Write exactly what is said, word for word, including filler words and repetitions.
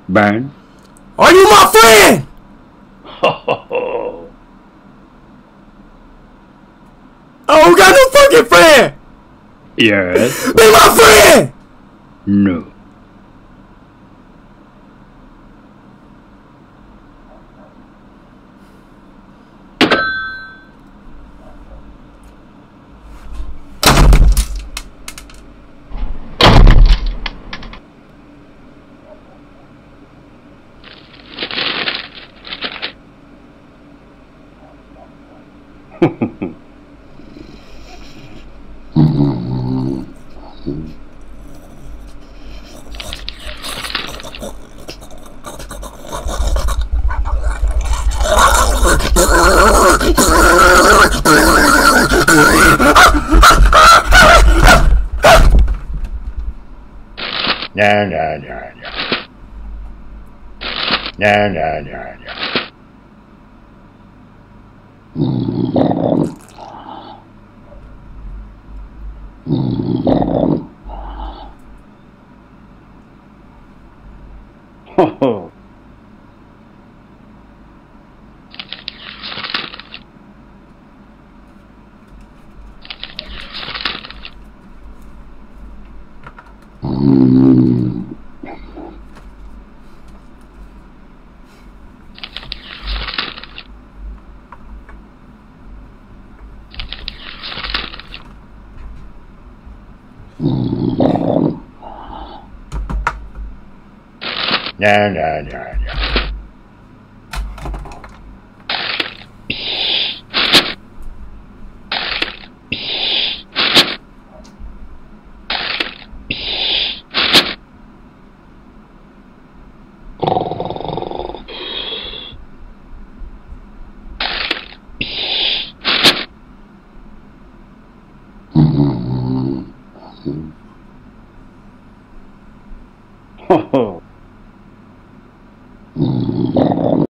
Ben? Are you my friend? Ho ho ho. I don't got no fucking friend. Yes. Be my friend. No. No, no, no, no. No, no, no, no. Ho ho. No, no, no, no. Ho ho.